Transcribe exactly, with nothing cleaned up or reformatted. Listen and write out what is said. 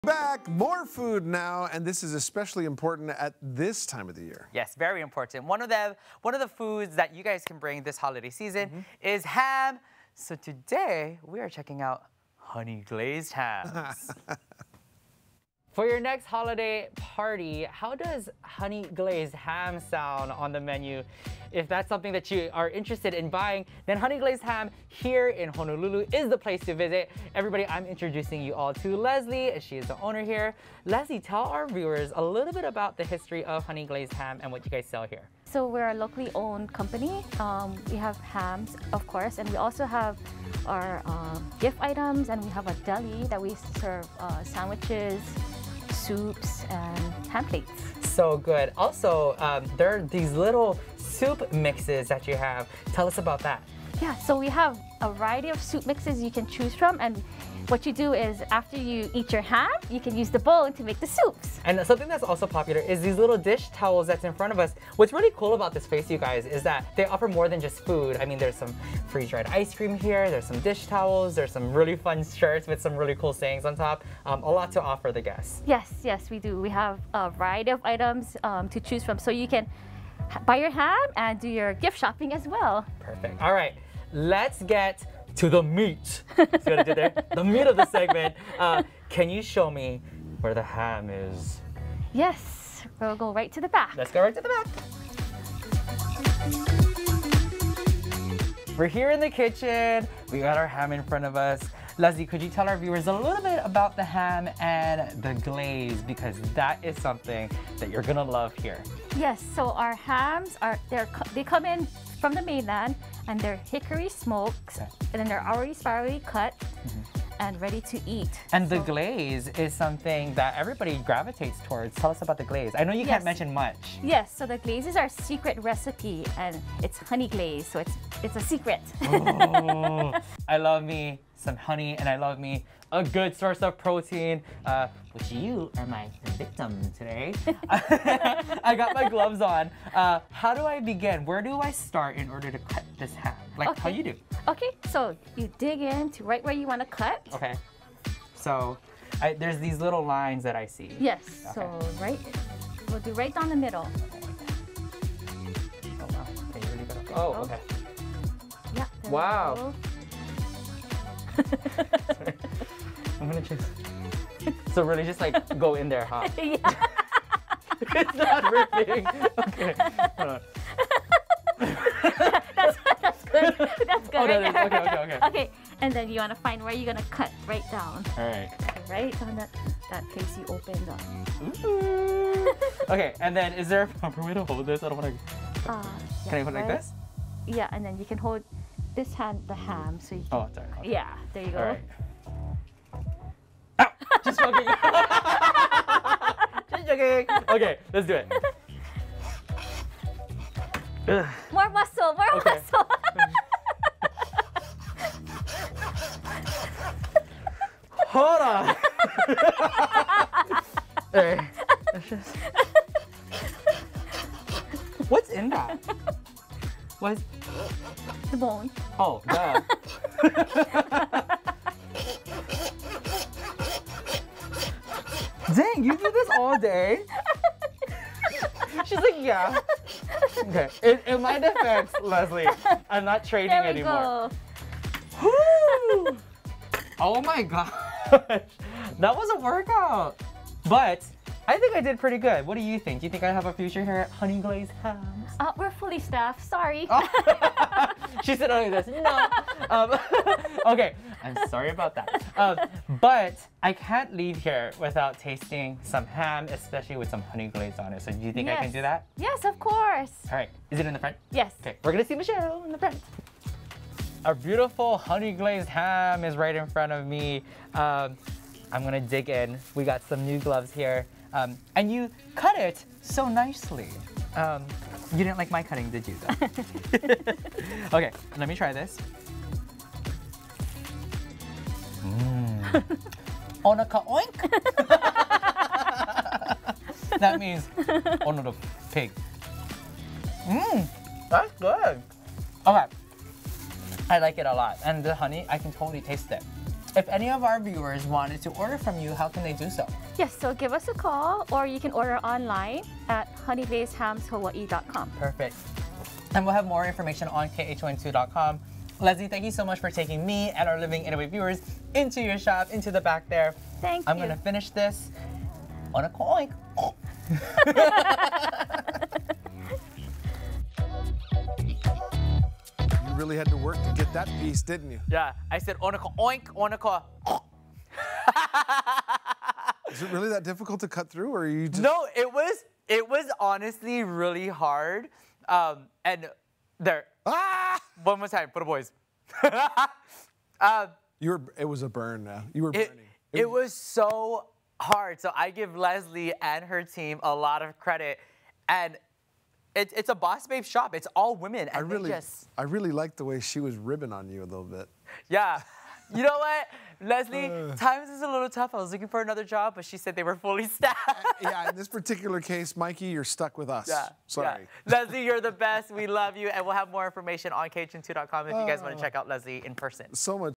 Back, more food now, and this is especially important at this time of the year. Yes, very important. One of the one of the foods that you guys can bring this holiday season mm-hmm. is ham. So today we are checking out honey glazed hams. For your next holiday party, how does honey glazed ham sound on the menu? If that's something that you are interested in buying, then Honey Glazed Ham here in Honolulu is the place to visit. Everybody, I'm introducing you all to Leslie. She is the owner here. Leslie, tell our viewers a little bit about the history of Honey Glazed Ham and what you guys sell here. So we're a locally owned company. Um, we have hams, of course, and we also have our uh, gift items, and we have a deli that we serve uh, sandwiches, soups, and ham plates. So good. Also, um, there are these little soup mixes that you have. Tell us about that. Yeah, so we have a variety of soup mixes you can choose from, and what you do is after you eat your ham, you can use the bowl to make the soups. And something that's also popular is these little dish towels that's in front of us. What's really cool about this place, you guys, is that they offer more than just food. I mean, there's some freeze-dried ice cream here, there's some dish towels, there's some really fun shirts with some really cool sayings on top. Um, a lot to offer the guests. Yes, yes, we do. We have a variety of items um, to choose from, so you can buy your ham and do your gift shopping as well. Perfect. All right, let's get to the meat. See what I did there? The meat of the segment. Uh, can you show me where the ham is? Yes, we'll go right to the back. Let's go right to the back. We're here in the kitchen. We got our ham in front of us. Leslie, could you tell our viewers a little bit about the ham and the glaze, because that is something that you're gonna love here. Yes, so our hams are they're they come in from the mainland, and they're hickory smoked, okay. and then they're already spirally cut mm-hmm. and ready to eat. And so, the glaze is something that everybody gravitates towards. Tell us about the glaze. I know you yes. can't mention much. Yes, so the glaze is our secret recipe, and it's honey glaze, so it's it's a secret. Oh, I love me some honey, and I love me a good source of protein, uh, which you are my victim today. I got my gloves on. Uh, how do I begin? Where do I start in order to cut this ham? Like okay. how you do? Okay, so you dig in to right where you want to cut. Okay. So I, there's these little lines that I see. Yes, okay. so right, we'll do right down the middle. Oh wow, okay, you really gotta, oh, okay. Yeah. Wow. I'm gonna just, so really just like go in there, huh? Yeah. It's not ripping. Okay, hold on. that's, that's good. That's good. Oh, right no, there. Okay, okay, okay. Okay, and then you want to find where you're gonna cut right down. All right. Right on that, that place you opened up. Ooh. Okay, and then is there a proper way to hold this? I don't want to. Uh, yeah, can I put it right? like this? Yeah, and then you can hold this hand, the ham, so you can. Oh, sorry. Okay. Yeah, there you go. All right. Ow! Just joking. Just joking. Okay, let's do it. Ugh. More muscle, more okay. muscle. Hold on. All right. Let's just... What's in that? What's... The bone. Oh, duh. Dang, you do this all day? She's like, yeah. Okay, in, in my defense, Leslie, I'm not training there we anymore. Go. Woo! Oh my gosh, that was a workout. But I think I did pretty good. What do you think? Do you think I have a future here at Honey Glazed Hams? Uh, we're fully staffed, sorry. Oh. She said only this, no. Um, okay, I'm sorry about that. Um, but I can't leave here without tasting some ham, especially with some honey glaze on it. So do you think yes. I can do that? Yes, of course. All right, is it in the front? Yes. Okay, we're gonna see Michelle in the front. Our beautiful honey glazed ham is right in front of me. Um, I'm gonna dig in. We got some new gloves here. Um, and you cut it so nicely. Um, you didn't like my cutting, did you? Okay, let me try this. Mm. Onaka oink! That means ono the pig. Mmm, that's good. Okay, I like it a lot. And the honey, I can totally taste it. if any of our viewers wanted to order from you, how can they do so? Yes, so give us a call or you can order online at honey glazed hams hawaii dot com. Perfect. And we'll have more information on K H O N two dot com. Leslie, thank you so much for taking me and our Living Italy viewers into your shop, into the back there. Thank I'm you. I'm gonna finish this on a coin. You really had to work to get that piece, didn't you? Yeah, I said onako oink, onako. Is it really that difficult to cut through, or are you just... No, it was it was honestly really hard. Um, and there, Ah! one more time for the boys. um, You were. It was a burn. Now you were it, burning. it was so hard. So I give Leslie and her team a lot of credit, and it, it's a Boss Babe shop. It's all women, and I really, they just I really liked the way she was ribbing on you a little bit. yeah. You know what, Leslie? Times is a little tough. I was looking for another job, but she said they were fully staffed. Yeah, in this particular case, Mikey, you're stuck with us. Yeah, Sorry. yeah. Leslie, you're the best. We love you, and we'll have more information on K H N two dot com if you guys want to check out Leslie in person. So much.